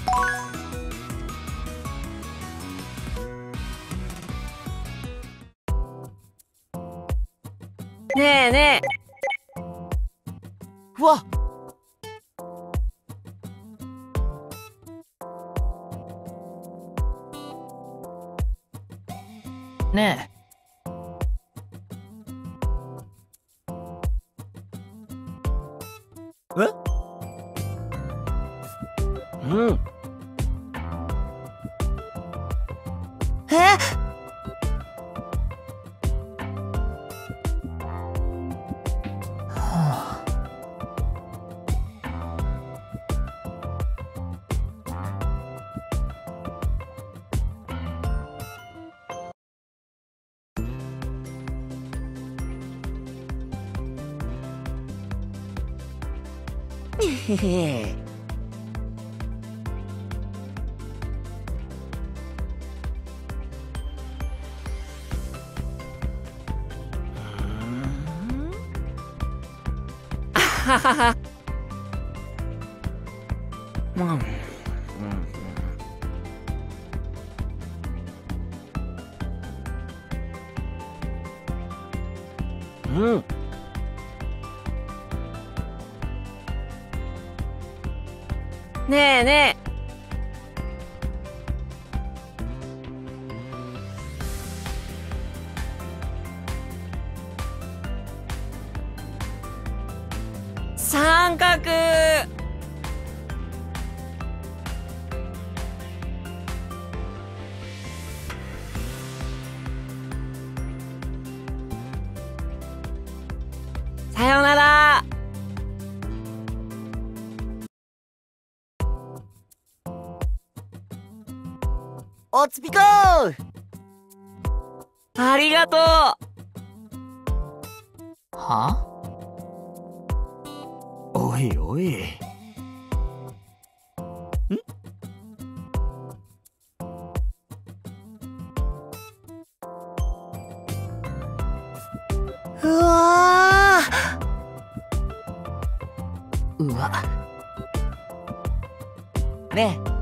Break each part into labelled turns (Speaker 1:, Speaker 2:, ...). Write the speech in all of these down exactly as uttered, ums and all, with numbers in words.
Speaker 1: ねえねえ。うわっ。ねえ。え？うん。え？はあ。へへ。あははは。うん。うん。うん。ねえねえ。三角。さよなら。おつぴこー。ありがとう。は？おいおい。ん？うわー。うわ。ねえ。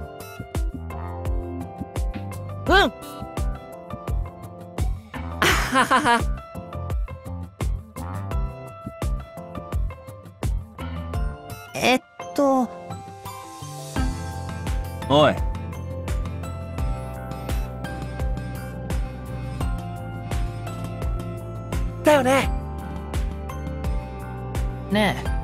Speaker 1: うん。あははは。えっと。おい。だよね。ねえ。